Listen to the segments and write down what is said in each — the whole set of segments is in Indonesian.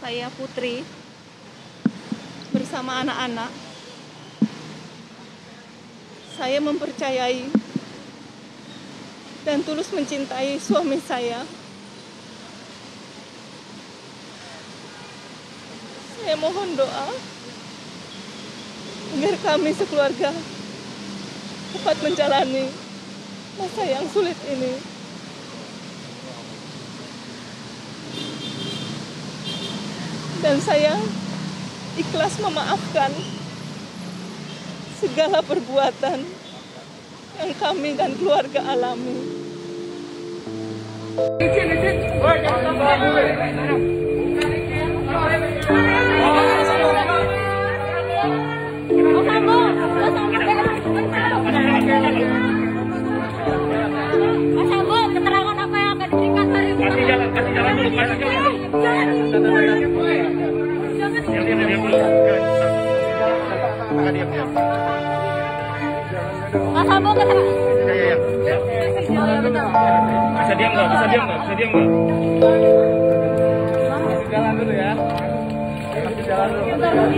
saya Putri bersama anak-anak. Saya mempercayai dan tulus mencintai suami saya. Saya mohon doa agar kami sekeluarga dapat menjalani masa yang sulit ini. Dan saya ikhlas memaafkan segala perbuatan yang kami dan keluarga alami. Mas Sambo, keterangan apa yang akan diberikan hari ini? Kasih jalan dulu, kasih jalan. Mas Sambo, keterangan. Bisa diam nggak? Bisa diam nggak? Kasih jalan dulu ya. Kasih jalan dulu.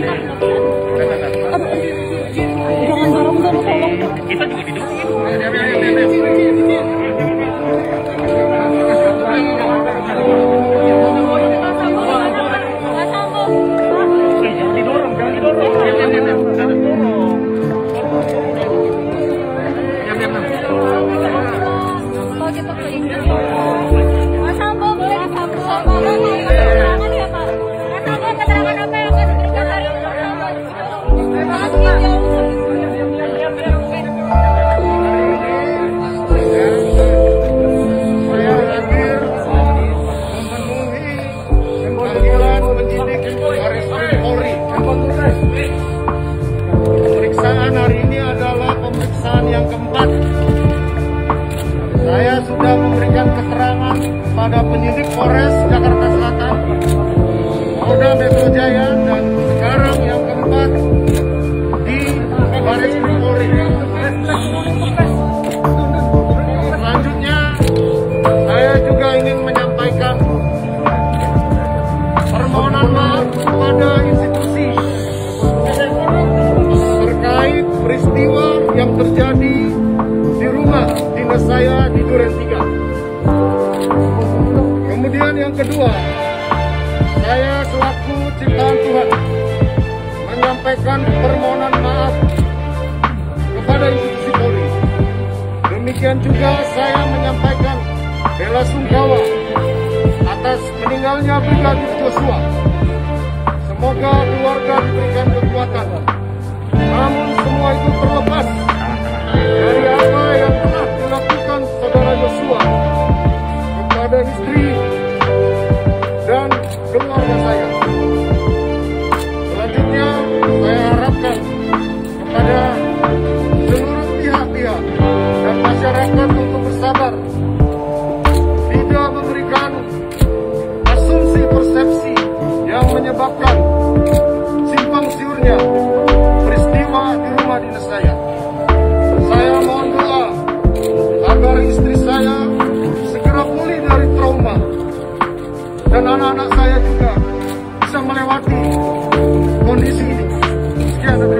Jangan dorong dulu, tolong. Kita juga didukung. Pemeriksaan hari ini adalah pemeriksaan yang keempat. Saya sudah memberikan keterangan pada penyidik Polres Jakarta Selatan, Polda Metro Jaya, dan sekarang yang keempat di Baris Krim Polri. Selanjutnya, saya juga ingin menyampaikan permohonan maaf kepada institusi terkait peristiwa yang terjadi di rumah dinas saya di Duren 3. Kemudian yang kedua, saya selaku ciptaan Tuhan menyampaikan permohonan maaf kepada institusi Polri. Demikian juga saya menyampaikan bela sungkawa atas meninggalnya Brigadir Joshua. Semoga keluarga diberikan kekuatan. Namun semua itu terlepas dari apa yang telah dilakukan saudara Joshua kepada istri dan keluarga saya. Selanjutnya, saya harapkan kepada seluruh pihak-pihak dan masyarakat untuk bersabar, tidak memberikan asumsi persepsi yang menyebabkan simpang siurnya peristiwa di rumah dinas saya. Saya mohon doa agar istri saya segera pulih dari trauma dan anak-anak saya juga bisa melewati kondisi ini. Sekian.